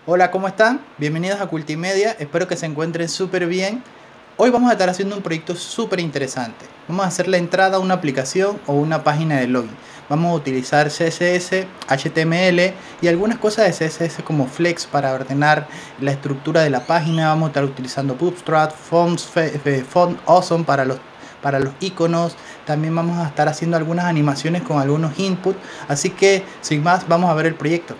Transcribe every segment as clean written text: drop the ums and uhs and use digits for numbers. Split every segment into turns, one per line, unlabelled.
Hola, ¿cómo están? Bienvenidos a Cultimedia, espero que se encuentren súper bien. Hoy vamos a estar haciendo un proyecto súper interesante. Vamos a hacer la entrada a una aplicación o una página de login. Vamos a utilizar CSS, HTML y algunas cosas de CSS como Flex para ordenar la estructura de la página. Vamos a estar utilizando Bootstrap, Font Awesome para los iconos. También vamos a estar haciendo algunas animaciones con algunos inputs. Así que, sin más, vamos a ver el proyecto.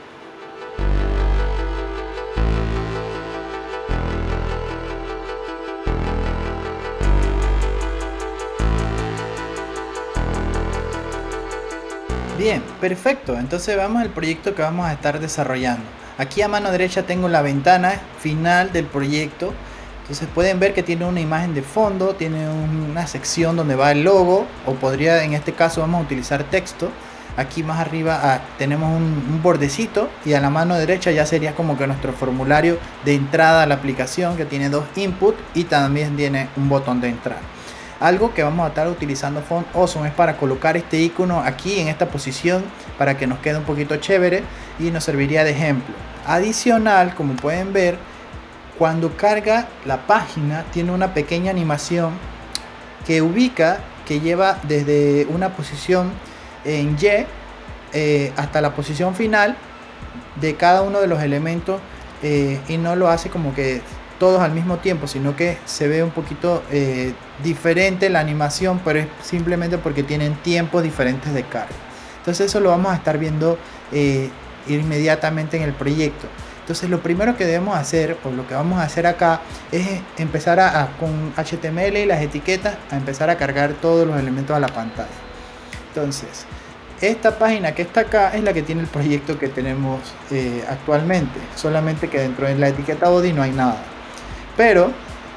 Bien, perfecto. Entonces vamos al proyecto que vamos a estar desarrollando. Aquí a mano derecha tengo la ventana final del proyecto. Entonces pueden ver que tiene una imagen de fondo, tiene una sección donde va el logo, o podría, en este caso vamos a utilizar texto. Aquí más arriba tenemos un bordecito y a la mano derecha ya sería como que nuestro formulario de entrada a la aplicación, que tiene dos inputs y también tiene un botón de entrada. Algo que vamos a estar utilizando Font Awesome es para colocar este icono aquí en esta posición para que nos quede un poquito chévere y nos serviría de ejemplo. Adicional, como pueden ver, cuando carga la página tiene una pequeña animación que ubica, que lleva desde una posición en Y hasta la posición final de cada uno de los elementos, y no lo hace como que todos al mismo tiempo, sino que se ve un poquito diferente la animación, pero es simplemente porque tienen tiempos diferentes de carga. Entonces eso lo vamos a estar viendo inmediatamente en el proyecto. Entonces lo primero que debemos hacer, o lo que vamos a hacer acá, es empezar con HTML y las etiquetas a empezar a cargar todos los elementos a la pantalla. Entonces esta página que está acá es la que tiene el proyecto que tenemos actualmente, solamente que dentro de la etiqueta body no hay nada. Pero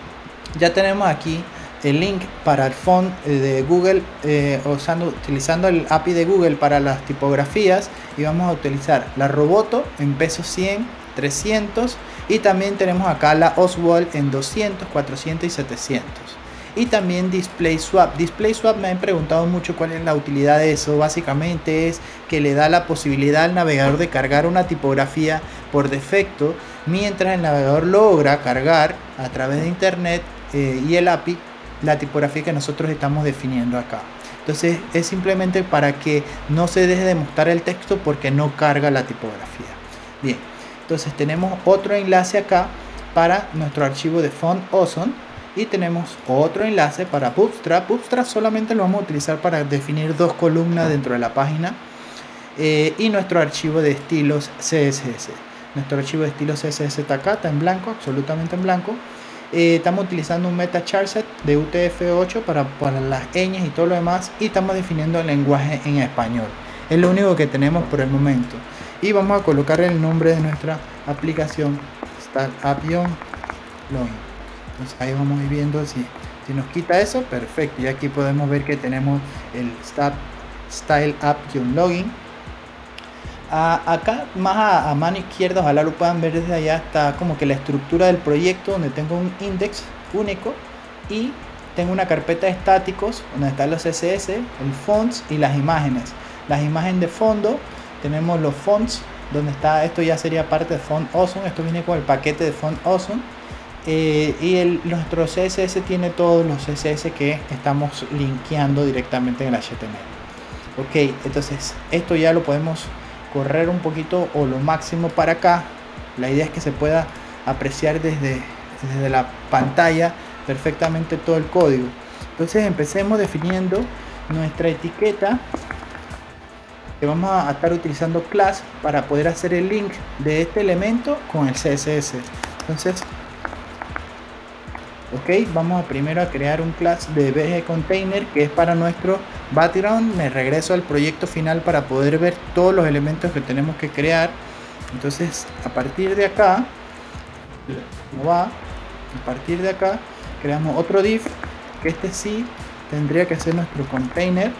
ya tenemos aquí el link para el font de Google, utilizando el API de Google para las tipografías, y vamos a utilizar la Roboto en peso 100, 300, y también tenemos acá la Oswald en 200, 400 y 700. Y también Display Swap. Display Swap me han preguntado mucho cuál es la utilidad de eso. Básicamente es que le da la posibilidad al navegador de cargar una tipografía por defecto, mientras el navegador logra cargar a través de internet y el API la tipografía que nosotros estamos definiendo acá. Entonces es simplemente para que no se deje de mostrar el texto porque no carga la tipografía. Bien, entonces tenemos otro enlace acá para nuestro archivo de Font Awesome. Y tenemos otro enlace para Bootstrap. Bootstrap solamente lo vamos a utilizar para definir dos columnas dentro de la página. Y nuestro archivo de estilos CSS. Nuestro archivo de estilos CSS está acá, está en blanco, absolutamente en blanco. Estamos utilizando un meta charset de UTF-8 para las ñes y todo lo demás. Y estamos definiendo el lenguaje en español. Es lo único que tenemos por el momento. Y vamos a colocar el nombre de nuestra aplicación, Startup-Login. Entonces ahí vamos a ir viendo si nos quita eso. Perfecto, y aquí podemos ver que tenemos el Style App-Login. Acá más a mano izquierda, ojalá lo puedan ver desde allá, está como que la estructura del proyecto, donde tengo un index único y tengo una carpeta de estáticos donde están los CSS, el fonts y las imágenes. Las imágenes de fondo, tenemos los fonts, donde está, esto ya sería parte de Font Awesome, esto viene con el paquete de Font Awesome. Nuestro CSS tiene todos los CSS que estamos linkeando directamente en el HTML. Ok, entonces esto ya lo podemos correr un poquito o lo máximo para acá. La idea es que se pueda apreciar desde la pantalla perfectamente todo el código. Entonces empecemos definiendo nuestra etiqueta, que vamos a estar utilizando class para poder hacer el link de este elemento con el CSS. Entonces vamos primero a crear un class de BG Container, que es para nuestro background. Me regreso al proyecto final para poder ver todos los elementos que tenemos que crear. Entonces a partir de acá, creamos otro div, que este sí tendría que ser nuestro container.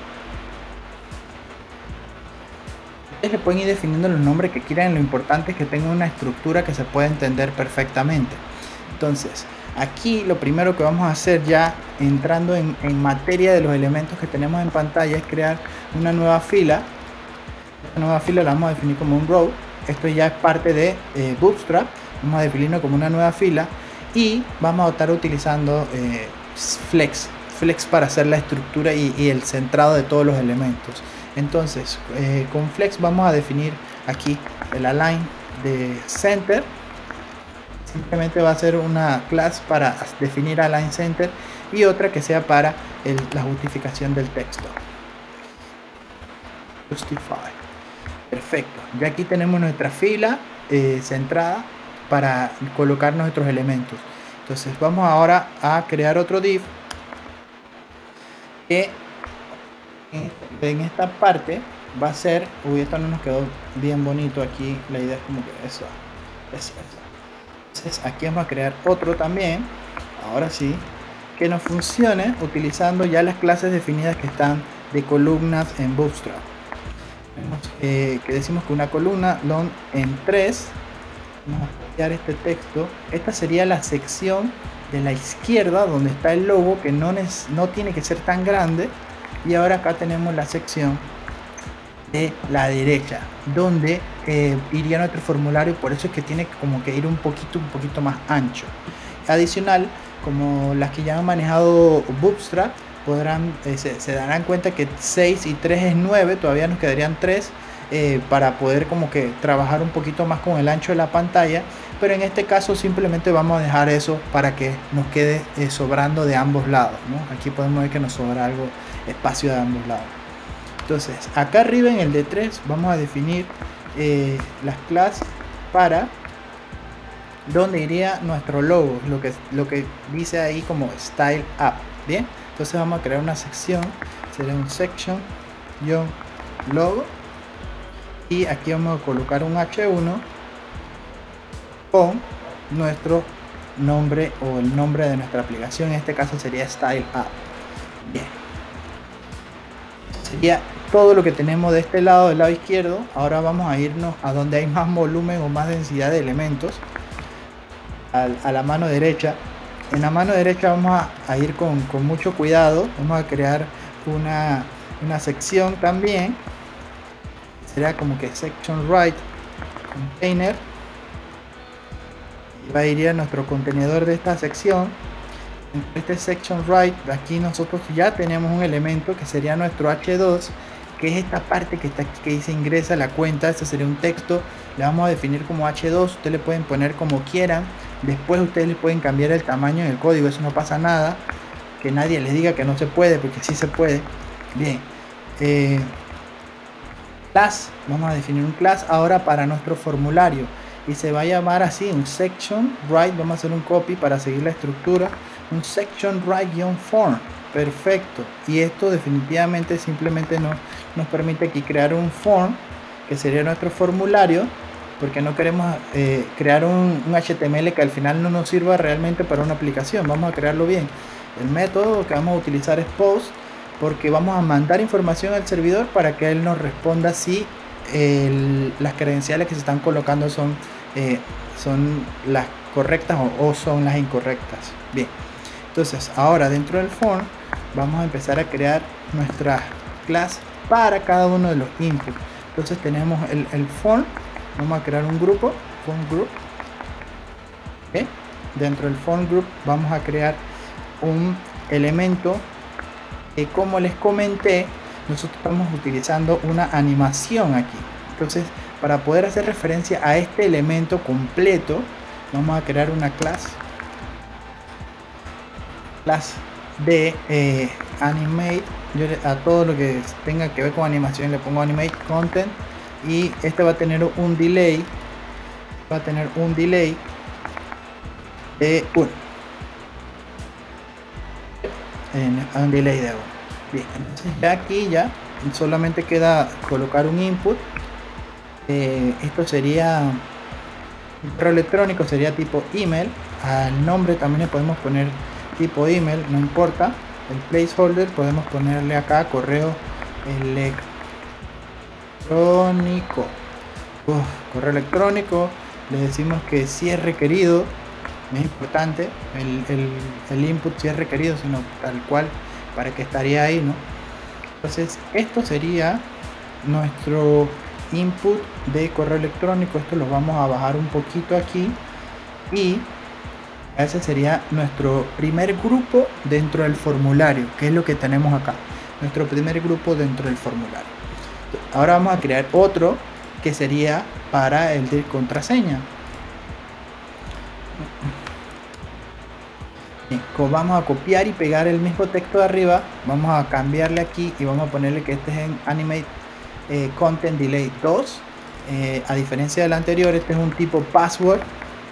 Ustedes le pueden ir definiendo los nombres que quieran, lo importante es que tenga una estructura que se pueda entender perfectamente. Entonces aquí lo primero que vamos a hacer, ya entrando en materia de los elementos que tenemos en pantalla, es crear una nueva fila. Esta nueva fila la vamos a definir como un row. esto ya es parte de Bootstrap. Vamos a definirlo como una nueva fila y vamos a estar utilizando Flex para hacer la estructura y el centrado de todos los elementos. Entonces con Flex vamos a definir aquí el align de center. Simplemente va a ser una clase para definir align center y otra que sea para la justificación del texto. Justify. Perfecto, ya aquí tenemos nuestra fila centrada para colocar nuestros elementos. Entonces vamos ahora a crear otro div que en esta parte va a ser, uy, esto no nos quedó bien bonito aquí, la idea es como que eso. Entonces aquí vamos a crear otro también, ahora sí, que nos funcione utilizando ya las clases definidas que están de columnas en Bootstrap. Que decimos que una columna long en 3. Vamos a copiar este texto. Esta sería la sección de la izquierda donde está el logo, que no tiene que ser tan grande. Y ahora acá tenemos la sección de la derecha donde iría nuestro formulario, por eso es que tiene como que ir un poquito más ancho. Adicional, como las que ya han manejado Bootstrap podrán se darán cuenta que 6 y 3 es 9, todavía nos quedarían 3 para poder como que trabajar un poquito más con el ancho de la pantalla, pero en este caso simplemente vamos a dejar eso para que nos quede sobrando de ambos lados, ¿no? Aquí podemos ver que nos sobra algo espacio de ambos lados. Entonces acá arriba en el D3 vamos a definir las clases para donde iría nuestro logo, lo que dice ahí como style up. Bien, entonces vamos a crear una sección, será un section logo, y aquí vamos a colocar un H1 con nuestro nombre o el nombre de nuestra aplicación. En este caso sería style up. Bien, sería todo lo que tenemos de este lado, del lado izquierdo. Ahora vamos a irnos a donde hay más volumen o más densidad de elementos, a la mano derecha. En la mano derecha vamos a ir con mucho cuidado. Vamos a crear una sección también, será como que section right container, y va a ir a nuestro contenedor de esta sección. En este section right de aquí nosotros ya tenemos un elemento que sería nuestro H2, que es esta parte que está aquí que dice ingresa la cuenta. Este sería un texto, le vamos a definir como H2. Ustedes le pueden poner como quieran, después ustedes le pueden cambiar el tamaño en el código, eso no pasa nada, que nadie les diga que no se puede, porque sí se puede. Bien, class, vamos a definir un class ahora para nuestro formulario y se va a llamar así, un section right. Vamos a hacer un copy para seguir la estructura, un section right-form. Perfecto, y esto definitivamente simplemente nos permite aquí crear un form que sería nuestro formulario, porque no queremos crear un HTML que al final no nos sirva realmente para una aplicación. Vamos a crearlo bien. El método que vamos a utilizar es post, porque vamos a mandar información al servidor para que él nos responda si las credenciales que se están colocando son las correctas o son las incorrectas. Bien, entonces ahora dentro del form vamos a empezar a crear nuestra clase para cada uno de los inputs. Entonces tenemos el form. Vamos a crear un grupo, form group. ¿Okay? Dentro del form group vamos a crear un elemento que, como les comenté, nosotros estamos utilizando una animación aquí. Entonces, para poder hacer referencia a este elemento completo, vamos a crear una clase de animate. Yo a todo lo que tenga que ver con animación le pongo animate content, y este va a tener un delay, de 1, un delay de 1. Bien, entonces ya aquí ya solamente queda colocar un input. Esto sería un correo electrónico, sería tipo email. Al nombre también le podemos poner tipo email, no importa. El placeholder podemos ponerle acá correo electrónico. Correo electrónico, le decimos que si es requerido, es importante el input, si es requerido, sino tal cual para que estaría ahí, ¿no? Entonces esto sería nuestro input de correo electrónico. Esto lo vamos a bajar un poquito aquí, y ese sería nuestro primer grupo dentro del formulario, que es lo que tenemos acá, nuestro primer grupo dentro del formulario. Ahora vamos a crear otro que sería para el de contraseña. Bien, vamos a copiar y pegar el mismo texto de arriba, vamos a cambiarle aquí y vamos a ponerle que este es en Animate Content Delay 2. A diferencia del anterior, este es un tipo password.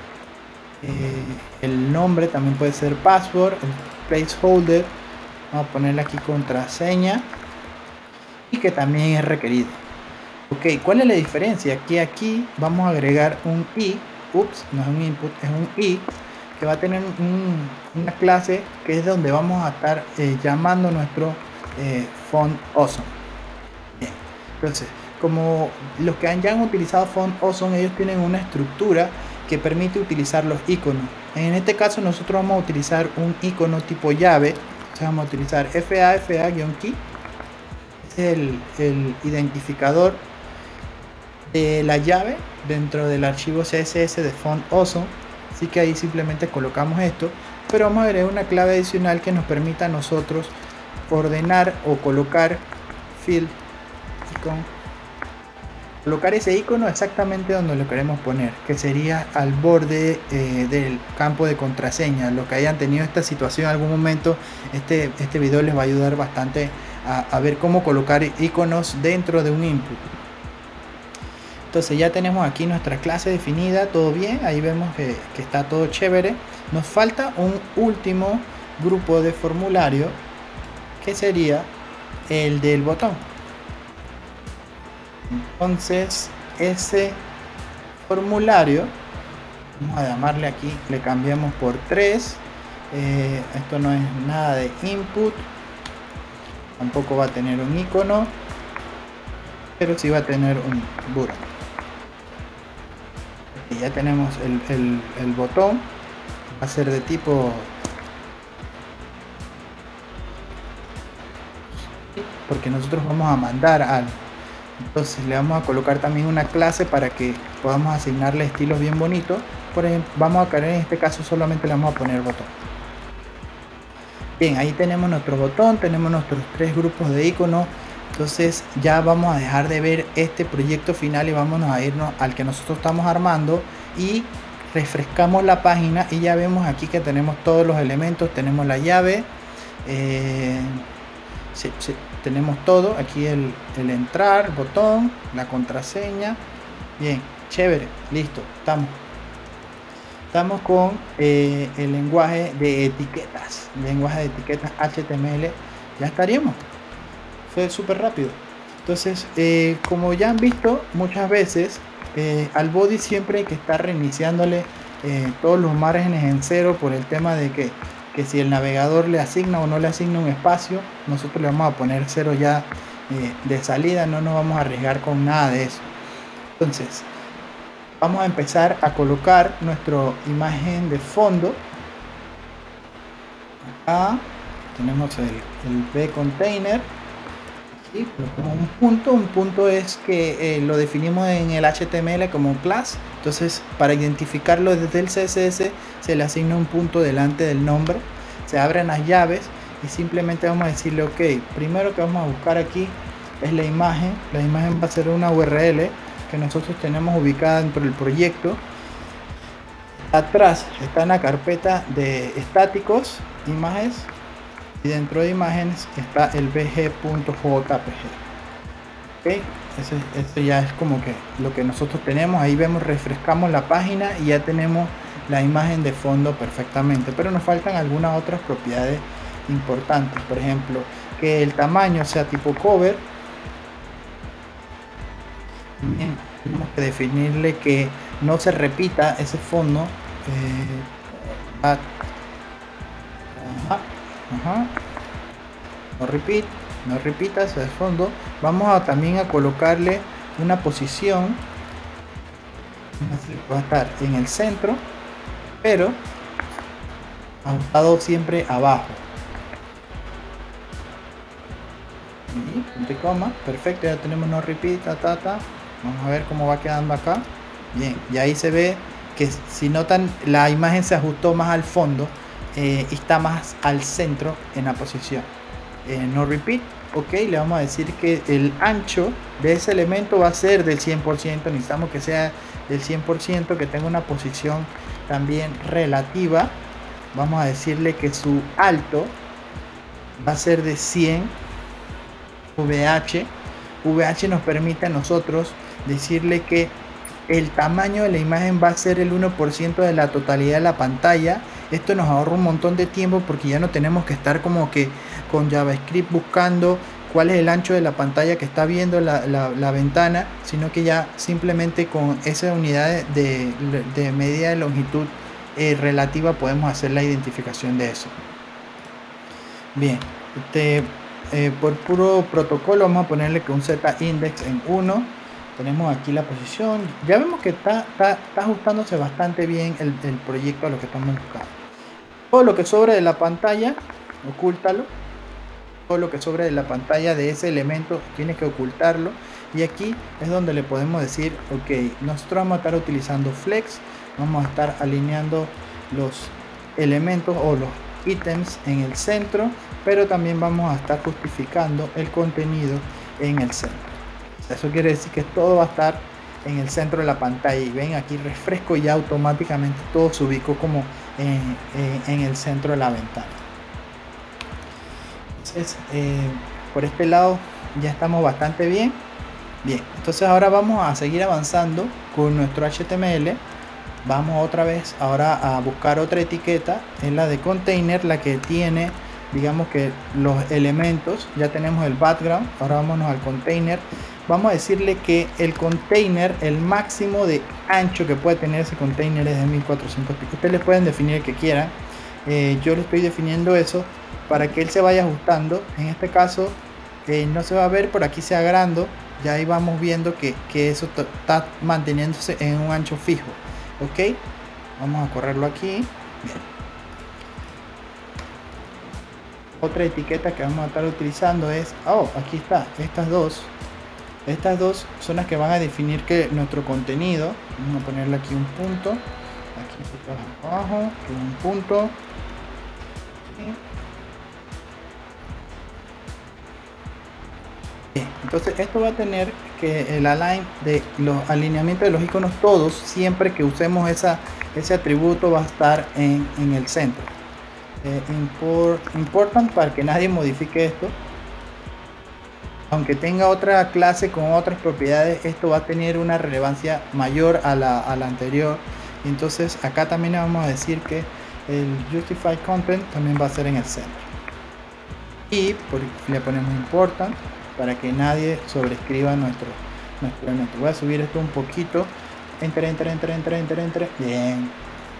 El nombre también puede ser password, el placeholder vamos a ponerle aquí contraseña, y que también es requerido. Ok, ¿cuál es la diferencia? Que aquí vamos a agregar un i, ups, no es un input, es un i, que va a tener una clase que es donde vamos a estar llamando nuestro font awesome. Bien, entonces, como los que ya han utilizado font awesome, ellos tienen una estructura que permite utilizar los iconos. En este caso nosotros vamos a utilizar un icono tipo llave. Entonces vamos a utilizar fa-key, es el identificador de la llave dentro del archivo CSS de font awesome. Así que ahí simplemente colocamos esto, pero vamos a agregar una clave adicional que nos permita a nosotros ordenar o colocar field icon, colocar ese icono exactamente donde lo queremos poner, que sería al borde del campo de contraseña. Los que hayan tenido esta situación en algún momento, este video les va a ayudar bastante a ver cómo colocar iconos dentro de un input. Entonces ya tenemos aquí nuestra clase definida, todo bien, ahí vemos que está todo chévere. Nos falta un último grupo de formulario, que sería el del botón. Entonces ese formulario, vamos a llamarle aquí, le cambiamos por 3. Esto no es nada de input, tampoco va a tener un icono, pero sí va a tener un button. Y ya tenemos el botón, va a ser de tipo, porque nosotros vamos a mandar algo. Entonces le vamos a colocar también una clase para que podamos asignarle estilos bien bonitos. Por ejemplo, vamos a caer en este caso, solamente le vamos a poner botón. Bien, ahí tenemos nuestro botón, tenemos nuestros 3 grupos de iconos. Entonces ya vamos a dejar de ver este proyecto final y vámonos a irnos al que nosotros estamos armando, y refrescamos la página y ya vemos aquí que tenemos todos los elementos. Tenemos la llave, tenemos todo aquí, el entrar, botón, la contraseña. Bien, chévere, listo, estamos con el lenguaje de etiquetas, HTML. Ya estaríamos, fue súper rápido. Entonces como ya han visto muchas veces, al body siempre hay que estar reiniciándole todos los márgenes en cero, por el tema de que si el navegador le asigna o no le asigna un espacio, nosotros le vamos a poner 0 ya de salida, no nos vamos a arriesgar con nada de eso. Entonces vamos a empezar a colocar nuestra imagen de fondo. Acá tenemos el B container, y un punto es que lo definimos en el HTML como un class. Entonces para identificarlo desde el CSS se le asigna un punto delante del nombre, se abren las llaves y simplemente vamos a decirle ok. Primero que vamos a buscar aquí es la imagen va a ser una URL que nosotros tenemos ubicada dentro del proyecto. Atrás está en la carpeta de estáticos, imágenes, y dentro de imágenes está el bg.jpg. Okay, ese ya es como que lo que nosotros tenemos. Ahí vemos, refrescamos la página y ya tenemos la imagen de fondo perfectamente, pero nos faltan algunas otras propiedades importantes. Por ejemplo, que el tamaño sea tipo cover. Bien, tenemos que definirle que no se repita ese fondo. No repitas el fondo. Vamos a también a colocarle una posición, va a estar en el centro, pero ajustado siempre abajo. Y punto y coma, perfecto, ya tenemos no repeat, Vamos a ver cómo va quedando acá. Bien, y ahí se ve que, si notan, la imagen se ajustó más al fondo y está más al centro en la posición. No repeat. Ok, le vamos a decir que el ancho de ese elemento va a ser del 100%. Necesitamos que sea del 100%, que tenga una posición también relativa. Vamos a decirle que su alto va a ser de 100 VH. VH nos permite a nosotros decirle que el tamaño de la imagen va a ser el 1% de la totalidad de la pantalla. Esto nos ahorra un montón de tiempo, porque ya no tenemos que estar como que con JavaScript buscando cuál es el ancho de la pantalla que está viendo la ventana, sino que ya simplemente con esa unidad de medida de longitud relativa podemos hacer la identificación de eso. Bien, por puro protocolo vamos a ponerle que un Z-index en 1. Tenemos aquí la posición. Ya vemos que está ajustándose bastante bien el proyecto a lo que estamos buscando. Todo lo que sobre de la pantalla, ocúltalo. Todo lo que sobre de la pantalla de ese elemento tienes que ocultarlo. Y aquí es donde le podemos decir, ok, nosotros vamos a estar utilizando flex. Vamos a estar alineando los elementos o los ítems en el centro, pero también vamos a estar justificando el contenido en el centro. Eso quiere decir que todo va a estar en el centro de la pantalla, y ven aquí refresco y ya automáticamente todo se ubicó como en el centro de la ventana. Entonces por este lado ya estamos bastante bien. Bien, entonces ahora vamos a seguir avanzando con nuestro HTML. Vamos otra vez ahora a buscar otra etiqueta, es la de container, la que tiene, digamos, que los elementos. Ya tenemos el background, ahora vámonos al container. Vamos a decirle que el container, el máximo de ancho que puede tener ese container es de 1400 píxeles. Ustedes le pueden definir el que quieran. Yo le estoy definiendo eso para que él se vaya ajustando. En este caso no se va a ver, por aquí se agrando. Ya ahí vamos viendo que eso está manteniéndose en un ancho fijo. Ok, vamos a correrlo aquí. Bien. Otra etiqueta que vamos a estar utilizando es, aquí está, estas dos son las que van a definir que nuestro contenido, vamos a ponerle aquí un punto, aquí abajo, aquí un punto, bien. Entonces esto va a tener que el align de los alineamientos de los iconos, todos, siempre que usemos ese atributo, va a estar en el centro. Important, para que nadie modifique esto. Aunque tenga otra clase con otras propiedades, esto va a tener una relevancia mayor a la anterior. Entonces acá también le vamos a decir que el Justify Content también va a ser en el centro. Y le ponemos important para que nadie sobrescriba nuestro elemento. Voy a subir esto un poquito. Enter. Bien.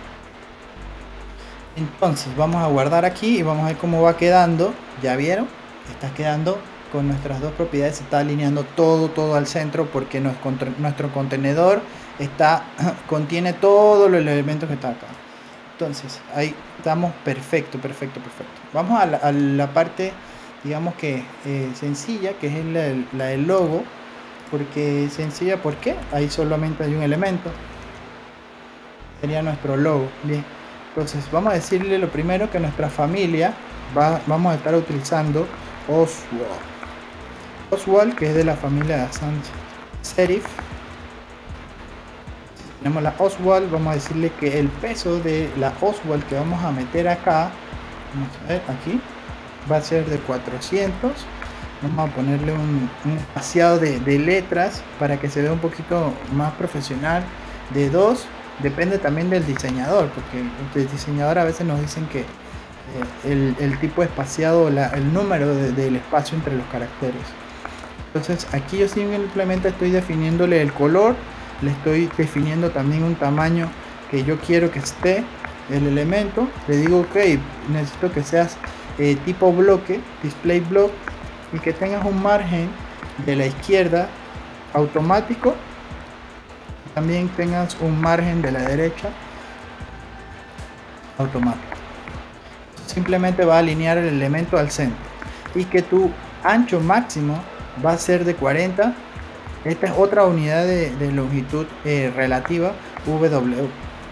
Entonces vamos a guardar aquí y vamos a ver cómo va quedando. Ya vieron, está quedando con nuestras dos propiedades, se está alineando todo al centro, porque nuestro contenedor contiene todos los elementos que están acá. Entonces ahí estamos perfecto. Vamos a la parte, digamos que sencilla, que es la del logo. Porque sencilla, porque ahí solamente hay un elemento, sería nuestro logo. Bien, entonces vamos a decirle lo primero que nuestra familia vamos a estar utilizando Oswald, que es de la familia de sans serif. Tenemos la Oswald, vamos a decirle que el peso de la Oswald que vamos a meter acá, vamos a ver aquí, va a ser de 400. Vamos a ponerle un espaciado de letras para que se vea un poquito más profesional, de 2. Depende también del diseñador, porque el diseñador a veces nos dicen que el tipo de espaciado, el número del espacio entre los caracteres. Entonces aquí yo simplemente estoy definiéndole el color, le estoy definiendo también un tamaño que yo quiero que esté el elemento. Le digo ok, necesito que seas tipo bloque, display block, y que tengas un margen de la izquierda automático, también tengas un margen de la derecha automático. Simplemente va a alinear el elemento al centro, y que tu ancho máximo va a ser de 40 Esta es otra unidad de longitud relativa, W.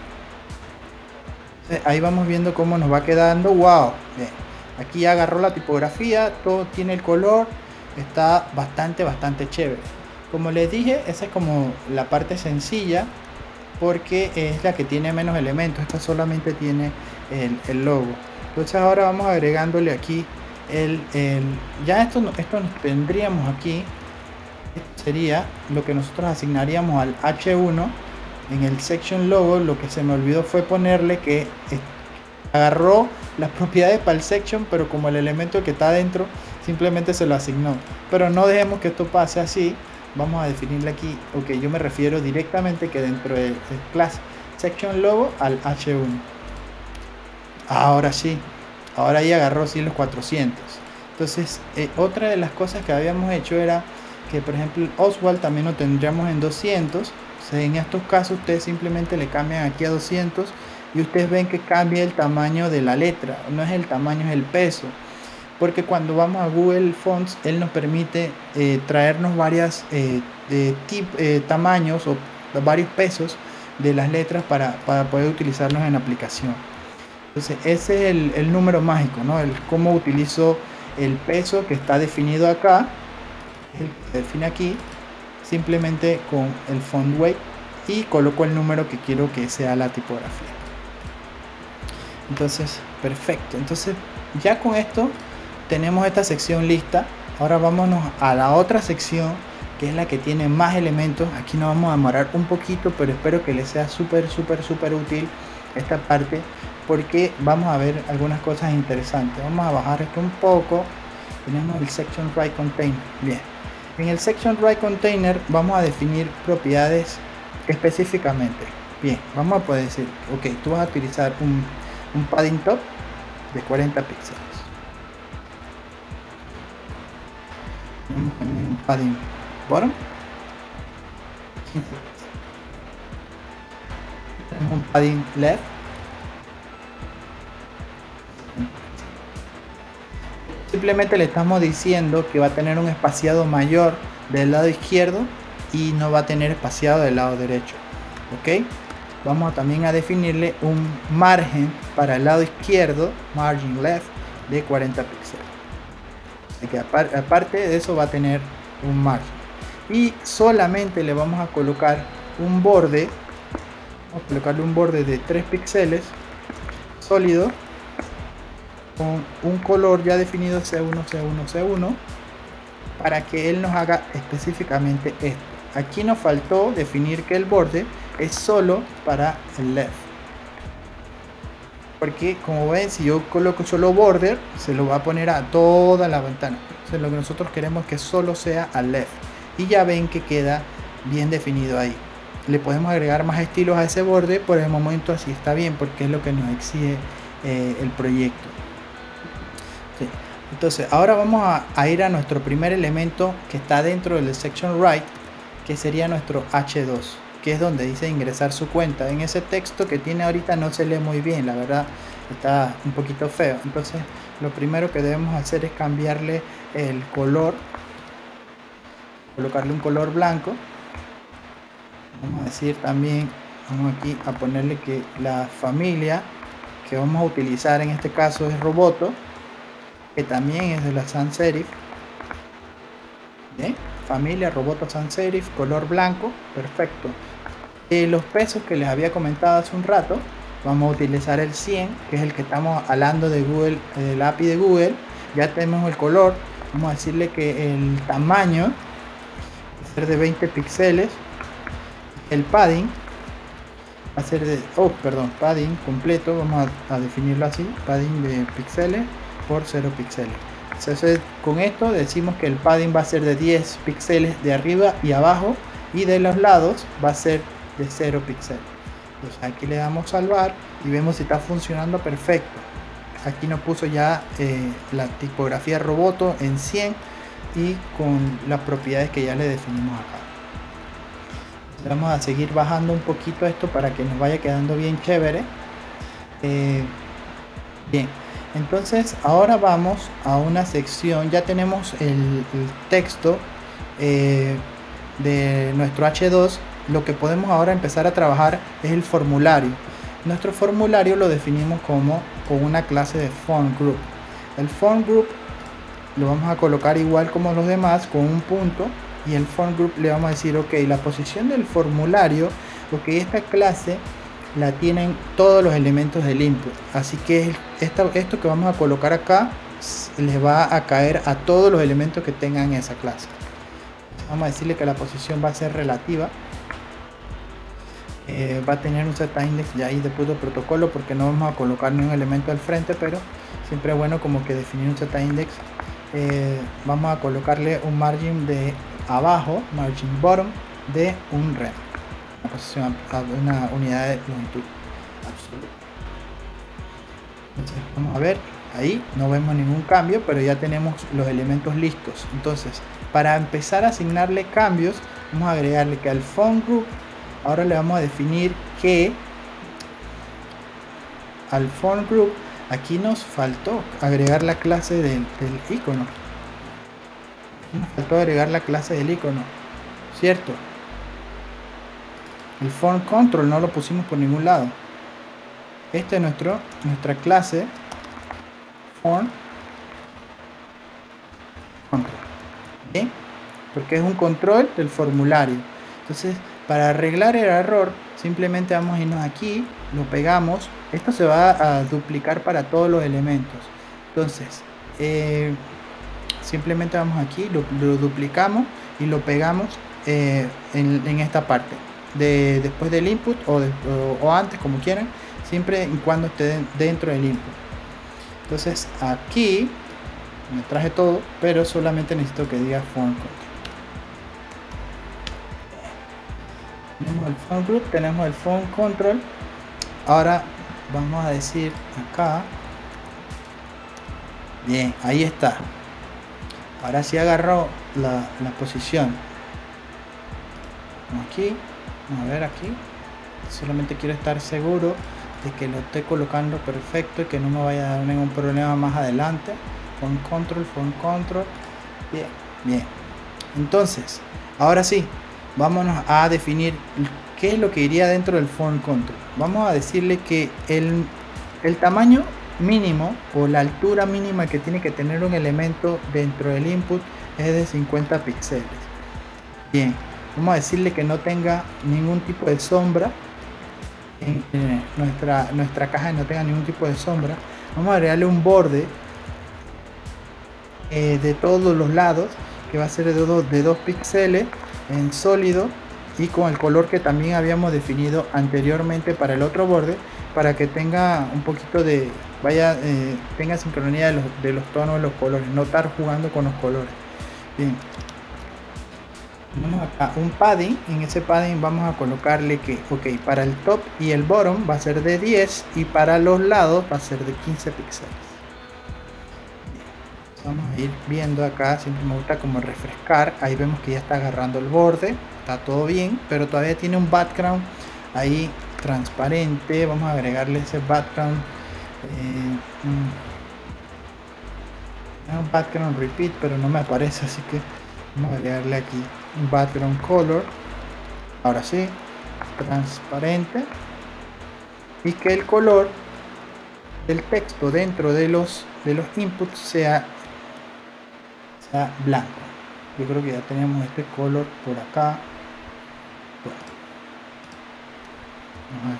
Ahí vamos viendo cómo nos va quedando. Wow, bien. Aquí ya agarró la tipografía, todo tiene el color, está bastante chévere. Como les dije, esa es como la parte sencilla, porque es la que tiene menos elementos. Esta solamente tiene el logo. Entonces ahora vamos agregándole aquí ya esto nos tendríamos aquí. Sería lo que nosotros asignaríamos al H1 en el section logo. Lo que se me olvidó fue ponerle que agarró las propiedades para el section, pero como el elemento que está dentro simplemente se lo asignó. Pero no dejemos que esto pase así. Vamos a definirle aquí, ok, yo me refiero directamente que dentro del class section logo al H1. Ahora sí, ahora ahí agarró sí los 400. Entonces otra de las cosas que habíamos hecho era que, por ejemplo, el Oswald también lo tendríamos en 200. O sea, en estos casos ustedes simplemente le cambian aquí a 200 y ustedes ven que cambia el tamaño de la letra. No es el tamaño, es el peso, porque cuando vamos a Google Fonts, él nos permite traernos varias tamaños o varios pesos de las letras para poder utilizarlos en la aplicación. Entonces ese es el número mágico, ¿no? El cómo utilizo el peso que está definido acá, el que se define aquí, simplemente con el font weight, y coloco el número que quiero que sea la tipografía. Entonces, perfecto. Entonces ya con esto tenemos esta sección lista. Ahora vámonos a la otra sección, que es la que tiene más elementos. Aquí nos vamos a demorar un poquito, pero espero que les sea súper útil esta parte, porque vamos a ver algunas cosas interesantes. Vamos a bajar esto un poco. Tenemos el section right container. Bien, en el section right container vamos a definir propiedades específicamente. Bien, vamos a poder decir, ok, tú vas a utilizar un padding top de 40 píxeles, un padding bottom, un padding left, simplemente le estamos diciendo que va a tener un espaciado mayor del lado izquierdo y no va a tener espaciado del lado derecho. Ok, vamos también a definirle un margen para el lado izquierdo, margin left, de 40 píxeles. Así que aparte de eso va a tener un margen, y solamente le vamos a colocar un borde. Vamos a colocarle un borde de 3 píxeles sólido con un color ya definido C1, C1, C1, para que él nos haga específicamente esto. Aquí nos faltó definir que el borde es solo para el left, porque como ven, si yo coloco solo border, se lo va a poner a toda la ventana. Entonces lo que nosotros queremos es que solo sea al left, y ya ven que queda bien definido ahí. Le podemos agregar más estilos a ese borde. Por el momento así está bien, porque es lo que nos exige el proyecto. Sí. Entonces ahora vamos a ir a nuestro primer elemento que está dentro del section right, que sería nuestro H2, que es donde dice ingresar su cuenta. En ese texto que tiene ahorita no se lee muy bien, la verdad está un poquito feo. Entonces lo primero que debemos hacer es cambiarle el color, colocarle un color blanco. Vamos a decir también, vamos aquí a ponerle que la familia que vamos a utilizar en este caso es Roboto, que también es de la sans serif. Bien, familia Roboto sans serif, color blanco, perfecto. Los pesos que les había comentado hace un rato, vamos a utilizar el 100, que es el que estamos hablando de Google, el API de Google. Ya tenemos el color, vamos a decirle que el tamaño va a ser de 20 píxeles, el padding va a ser de, padding completo, vamos a definirlo así, padding de píxeles por 0 píxeles. Entonces con esto decimos que el padding va a ser de 10 píxeles de arriba y abajo, y de los lados va a ser de 0 píxeles. Entonces aquí le damos salvar y vemos si está funcionando perfecto. Aquí nos puso ya la tipografía Roboto en 100 y con las propiedades que ya le definimos acá. Vamos a seguir bajando un poquito esto para que nos vaya quedando bien chévere. Bien, entonces ahora vamos a una sección. Ya tenemos el texto de nuestro H2, lo que podemos ahora empezar a trabajar es el formulario. Nuestro formulario lo definimos como con una clase de font group. El font group lo vamos a colocar igual como los demás con un punto, y el font group le vamos a decir ok, la posición del formulario, ok, esta clase la tienen todos los elementos del input, así que esto que vamos a colocar acá les va a caer a todos los elementos que tengan esa clase. Vamos a decirle que la posición va a ser relativa, va a tener un Z-index ya ahí de puro protocolo porque no vamos a colocar ni un elemento al frente, pero siempre es bueno como que definir un Z-index. Vamos a colocarle un margin de abajo, margin bottom de un rem, una posición, una unidad de longitud absoluta. Entonces vamos a ver, ahí no vemos ningún cambio, pero ya tenemos los elementos listos. Entonces para empezar a asignarle cambios, vamos a agregarle que al font group ahora le vamos a definir que al font group aquí nos faltó agregar la clase del icono. Nos faltó agregar la clase del icono, ¿cierto? El font control no lo pusimos por ningún lado. Esta es nuestra clase font control, ¿sí? Porque es un control del formulario. Entonces, para arreglar el error, simplemente vamos a irnos aquí, lo pegamos. Esto se va a duplicar para todos los elementos. Entonces, simplemente vamos aquí, lo duplicamos y lo pegamos en esta parte. Después del input o antes, como quieran, siempre y cuando esté dentro del input. Entonces, aquí me traje todo, pero solamente necesito que diga font control. Tenemos el font group, tenemos el font control. Ahora vamos a decir acá, bien, ahí está. Ahora sí agarró la posición. Aquí, vamos a ver aquí. Solamente quiero estar seguro de que lo esté colocando perfecto y que no me vaya a dar ningún problema más adelante. Font control. Bien, bien. Entonces, ahora sí, vámonos a definir qué es lo que iría dentro del font control. Vamos a decirle que el tamaño mínimo o la altura mínima que tiene que tener un elemento dentro del input es de 50 píxeles. Bien, vamos a decirle que no tenga ningún tipo de sombra. Nuestra caja no tenga ningún tipo de sombra. Vamos a agregarle un borde de todos los lados, que va a ser de 2 píxeles en sólido y con el color que también habíamos definido anteriormente para el otro borde, para que tenga un poquito de tenga sincronía de los tonos de los colores, no estar jugando con los colores. Bien, tenemos acá un padding. En ese padding vamos a colocarle que ok, para el top y el bottom va a ser de 10 y para los lados va a ser de 15 píxeles. Vamos a ir viendo acá, siempre me gusta como refrescar. Ahí vemos que ya está agarrando el borde, está todo bien, pero todavía tiene un background ahí transparente. Vamos a agregarle ese background, un background repeat, pero no me aparece, así que vamos a agregarle aquí un background color. Ahora sí, transparente, y que el color del texto dentro de los inputs sea blanco. Yo creo que ya tenemos este color por acá. Bueno, vamos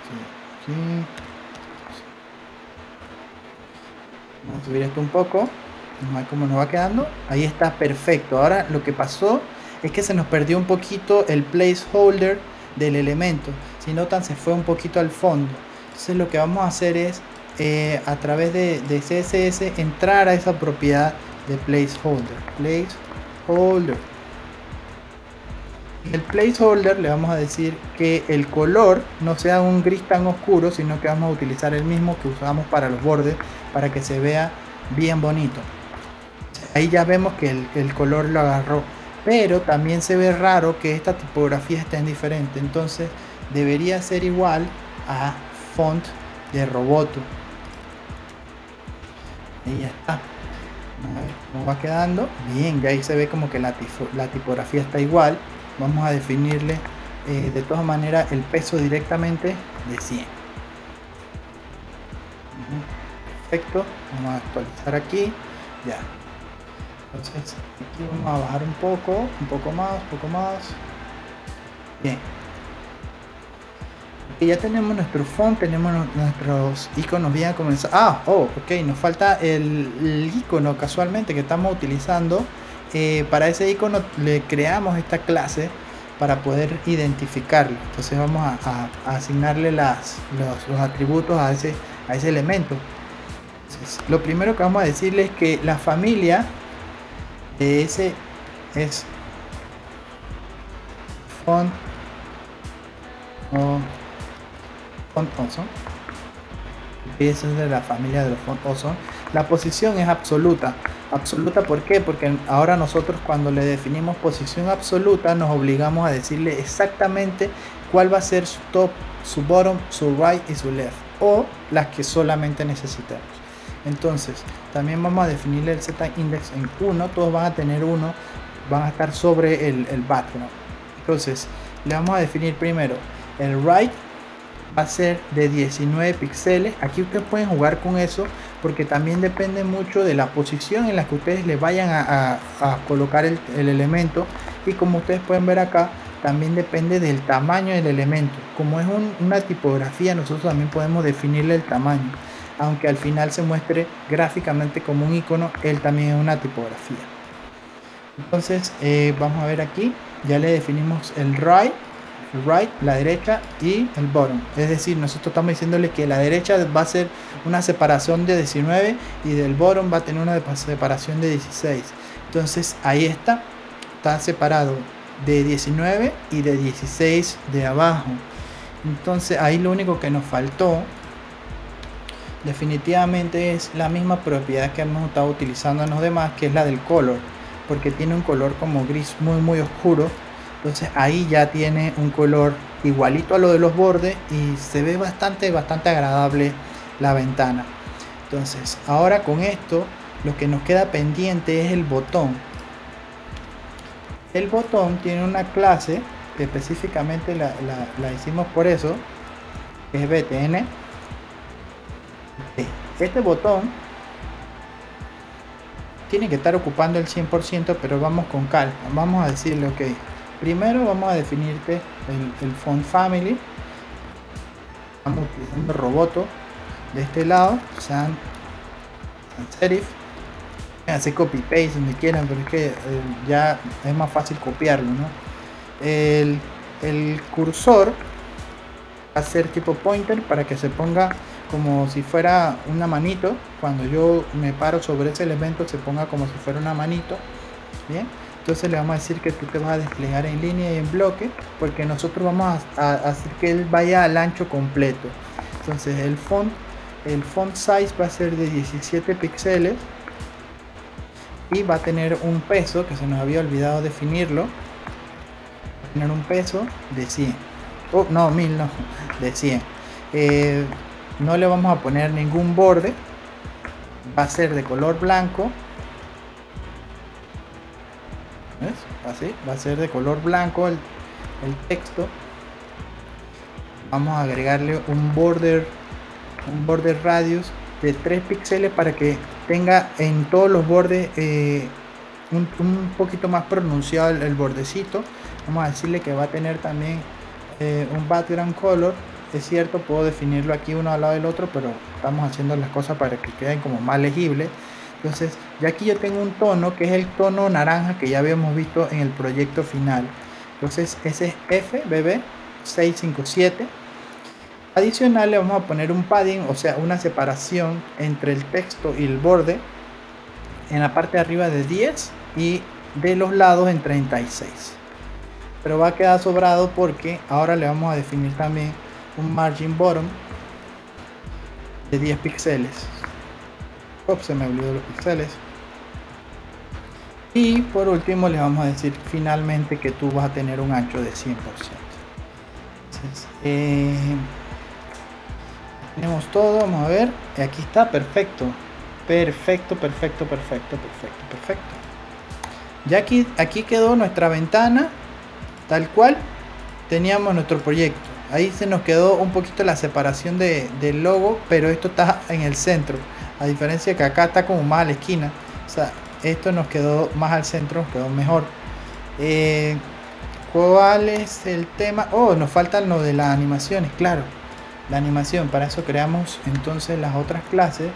a subir esto un poco. Vamos a ver cómo nos va quedando. Ahí está perfecto. Ahora lo que pasó es que se nos perdió un poquito el placeholder del elemento. Si notan, se fue un poquito al fondo. Entonces lo que vamos a hacer es a través de CSS entrar a esa propiedad de placeholder. El placeholder le vamos a decir que el color no sea un gris tan oscuro, sino que vamos a utilizar el mismo que usamos para los bordes, para que se vea bien bonito. Ahí ya vemos que el color lo agarró, pero también se ve raro que esta tipografía esté en diferente. Entonces debería ser igual a font de Roboto. Ahí ya está. A ver cómo va quedando. Bien, ya ahí se ve como que la tipografía está igual. vamos a definirle de todas maneras el peso directamente de 100. Perfecto, vamos a actualizar aquí, ya. Entonces aquí vamos a bajar un poco más. Bien. Y ya tenemos nuestro font, tenemos nuestros iconos bien comenzados. Ok, nos falta el icono casualmente que estamos utilizando. Para ese icono le creamos esta clase para poder identificarlo. Entonces vamos a asignarle los atributos a ese elemento. Entonces, lo primero que vamos a decirle es que la familia de ese es font awesome. Eso es de la familia de los font awesome. La posición es absoluta. ¿Por qué? Porque ahora nosotros cuando le definimos posición absoluta nos obligamos a decirle exactamente cuál va a ser su top, su bottom, su right y su left, o las que solamente necesitamos. Entonces también vamos a definirle el z-index en 1. Todos van a tener 1, van a estar sobre el background. Entonces le vamos a definir primero el right, va a ser de 19 píxeles. Aquí ustedes pueden jugar con eso porque también depende mucho de la posición en la que ustedes le vayan a colocar el elemento, y como ustedes pueden ver acá también depende del tamaño del elemento. Como es una tipografía, nosotros también podemos definirle el tamaño, aunque al final se muestre gráficamente como un icono, él también es una tipografía. Entonces vamos a ver aquí, ya le definimos el right, la derecha, y el bottom. Es decir, nosotros estamos diciéndole que la derecha va a ser una separación de 19 y del bottom va a tener una separación de 16. Entonces ahí está separado de 19 y de 16 de abajo. Entonces ahí lo único que nos faltó definitivamente es la misma propiedad que hemos estado utilizando en los demás, que es la del color, porque tiene un color como gris muy oscuro. Entonces ahí ya tiene un color igualito a lo de los bordes y se ve bastante agradable la ventana. Entonces ahora con esto lo que nos queda pendiente es el botón. El botón tiene una clase que específicamente la hicimos por eso, que es btn. Este botón tiene que estar ocupando el 100%, pero vamos con calma. Vamos a decirle ok, primero vamos a definirte el font family. Estamos utilizando Roboto de este lado, sans serif. Hacer copy paste donde quieran, pero es que ya es más fácil copiarlo, ¿no? El cursor va a ser tipo pointer para que se ponga como si fuera una manito. Cuando yo me paro sobre ese elemento se ponga como si fuera una manito. Bien, entonces le vamos a decir que tú te vas a desplegar en línea y en bloque, porque nosotros vamos a hacer que él vaya al ancho completo. Entonces el font size va a ser de 17 píxeles y va a tener un peso que se nos había olvidado definirlo. Va a tener un peso de 100. No, 1000 no, de 100. No le vamos a poner ningún borde, va a ser de color blanco. ¿Ves? Así, va a ser de color blanco el texto. Vamos a agregarle un border radius de 3 píxeles para que tenga en todos los bordes un poquito más pronunciado el bordecito. Vamos a decirle que va a tener también un background color. Es cierto, puedo definirlo aquí uno al lado del otro, pero estamos haciendo las cosas para que queden como más legibles. Entonces ya aquí yo tengo un tono que es el tono naranja que ya habíamos visto en el proyecto final. Entonces ese es FBB657. Adicional le vamos a poner un padding, o sea una separación entre el texto y el borde, en la parte de arriba de 10 y de los lados en 36. Pero va a quedar sobrado porque ahora le vamos a definir también un margin bottom de 10 píxeles. Se me olvidó los píxeles. Y por último le vamos a decir finalmente que tú vas a tener un ancho de 100%. Entonces, tenemos todo, vamos a ver. Aquí está, perfecto. Perfecto. Ya aquí quedó nuestra ventana tal cual teníamos nuestro proyecto. Ahí se nos quedó un poquito la separación del logo, pero esto está en el centro, a diferencia que acá está como más a la esquina. O sea, esto nos quedó más al centro, nos quedó mejor. ¿Cuál es el tema? Oh, nos falta lo de las animaciones, claro. La animación, para eso creamos entonces las otras clases.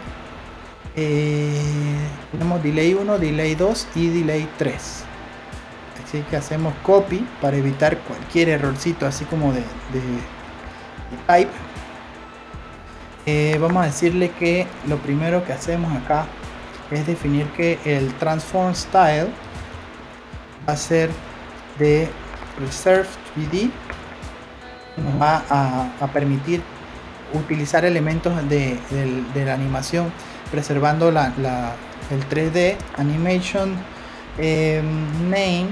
Tenemos delay 1, delay 2 y delay 3. Así que hacemos copy para evitar cualquier errorcito así como de type. Vamos a decirle que lo primero que hacemos acá es definir que el transform style va a ser de preserve 3D. Nos va a permitir utilizar elementos de la animación preservando el 3D. Animation name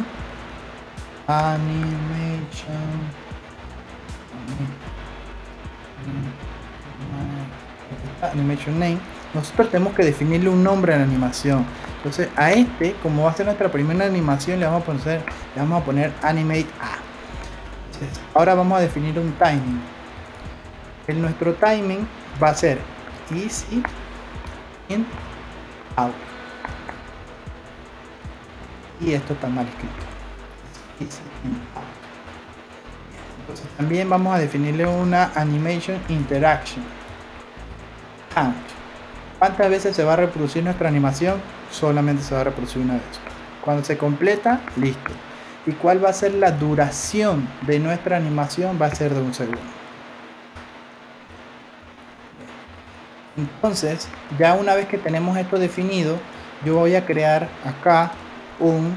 animation name. Nosotros tenemos que definirle un nombre a la animación. Entonces a este, como va a ser nuestra primera animación, le vamos a poner animate A. Entonces, ahora vamos a definir un timing. Nuestro timing va a ser easy in out. Y esto está mal escrito. Easy in out. Entonces también vamos a definirle una animation interaction. Count. ¿Cuántas veces se va a reproducir nuestra animación? Solamente se va a reproducir una vez. Cuando se completa, listo. ¿Y cuál va a ser la duración de nuestra animación? Va a ser de 1 segundo. Entonces, ya una vez que tenemos esto definido, yo voy a crear acá un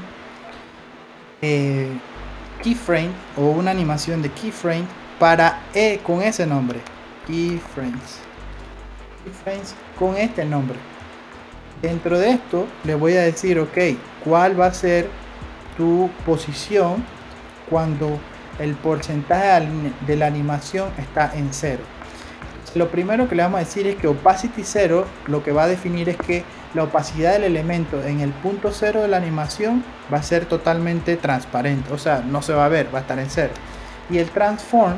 keyframe o una animación de keyframe para con ese nombre, keyframes con este nombre. Dentro de esto le voy a decir, ok, cuál va a ser tu posición cuando el porcentaje de la animación está en 0. Lo primero que le vamos a decir es que opacity 0 lo que va a definir es que la opacidad del elemento en el punto 0 de la animación va a ser totalmente transparente, o sea, no se va a ver, va a estar en 0. Y el transform,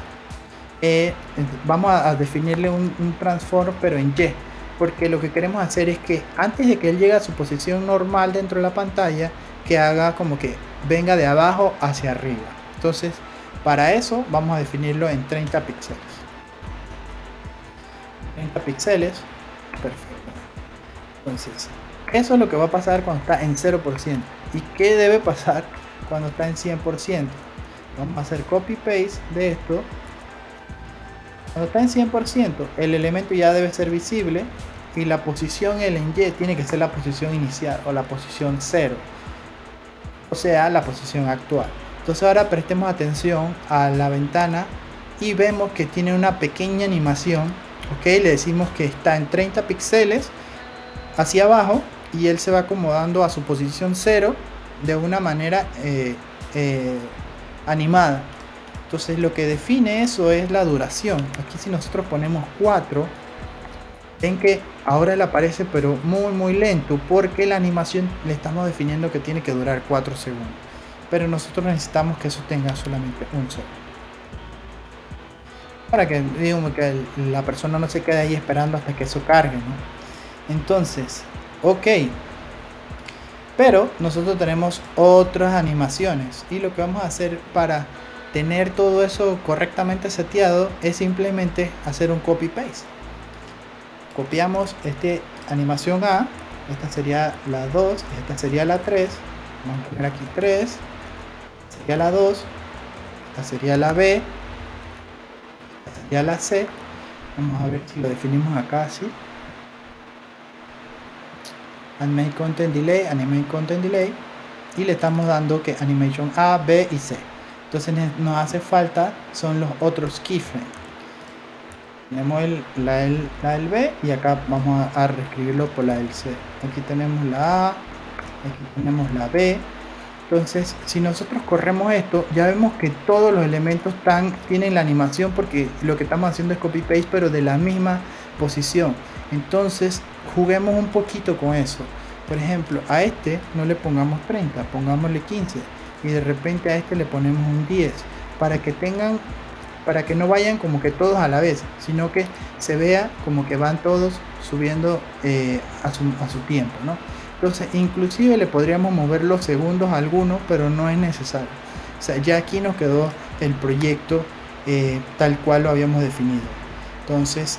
vamos a definirle un transform pero en Y, porque lo que queremos hacer es que antes de que él llegue a su posición normal dentro de la pantalla, que haga como que venga de abajo hacia arriba. Entonces, para eso vamos a definirlo en 30 píxeles. 30 píxeles, perfecto. Entonces, eso es lo que va a pasar cuando está en 0%. ¿Y qué debe pasar cuando está en 100%? Vamos a hacer copy paste de esto. Cuando está en 100%, el elemento ya debe ser visible y la posición en Y tiene que ser la posición inicial o la posición 0, o sea, la posición actual. Entonces ahora prestemos atención a la ventana y vemos que tiene una pequeña animación. Ok, le decimos que está en 30 píxeles hacia abajo y él se va acomodando a su posición 0 de una manera animada. Entonces lo que define eso es la duración. Aquí si nosotros ponemos 4, ven que ahora él aparece pero muy lento, porque la animación le estamos definiendo que tiene que durar 4 segundos, pero nosotros necesitamos que eso tenga solamente 1 segundo, para que, digamos, que la persona no se quede ahí esperando hasta que eso cargue, ¿no? Entonces, ok, pero nosotros tenemos otras animaciones y lo que vamos a hacer para tener todo eso correctamente seteado es simplemente hacer un copy paste. Copiamos esta animación A, esta sería la 2, esta sería la 3, vamos a poner aquí 3, sería la 2, esta sería la B, esta sería la C. Vamos a ver si lo definimos acá así. Animate Content Delay, y le estamos dando que Animation A, B y C. Entonces nos hace falta son los otros keyframes. Tenemos la del B y acá vamos a reescribirlo por la del C. Aquí tenemos la A, aquí tenemos la B. Entonces si nosotros corremos esto, ya vemos que todos los elementos tienen la animación, porque lo que estamos haciendo es copy paste pero de la misma posición. Entonces juguemos un poquito con eso. Por ejemplo, a este no le pongamos 30, pongámosle 15. y de repente a este le ponemos un 10 para que tengan, para que no vayan como que todos a la vez, sino que se vea como que van todos subiendo a su tiempo, ¿no? Entonces inclusive le podríamos mover los segundos a algunos, pero no es necesario. O sea, ya aquí nos quedó el proyecto tal cual lo habíamos definido. Entonces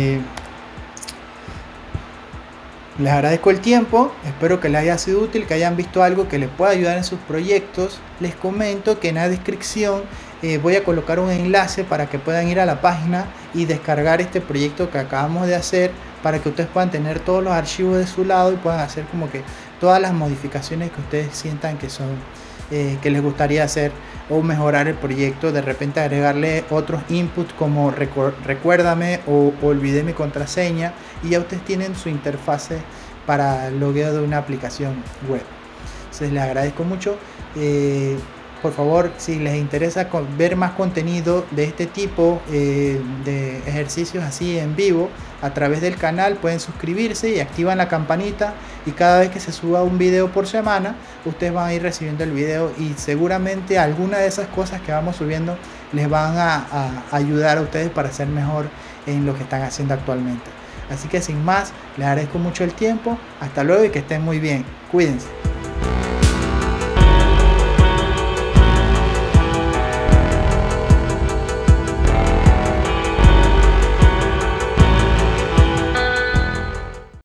les agradezco el tiempo, espero que les haya sido útil, que hayan visto algo que les pueda ayudar en sus proyectos. Les comento que en la descripción voy a colocar un enlace para que puedan ir a la página y descargar este proyecto que acabamos de hacer, para que ustedes puedan tener todos los archivos de su lado y puedan hacer como que todas las modificaciones que ustedes sientan que son que les gustaría hacer o mejorar el proyecto. De repente agregarle otros inputs como recuérdame o olvidé mi contraseña, y ya ustedes tienen su interfase para el logueo de una aplicación web. Entonces les agradezco mucho. Por favor, si les interesa ver más contenido de este tipo de ejercicios así en vivo a través del canal, pueden suscribirse y activan la campanita, y cada vez que se suba un video por semana ustedes van a ir recibiendo el video, y seguramente alguna de esas cosas que vamos subiendo les van a ayudar a ustedes para ser mejor en lo que están haciendo actualmente. Así que sin más, les agradezco mucho el tiempo. Hasta luego y que estén muy bien. Cuídense.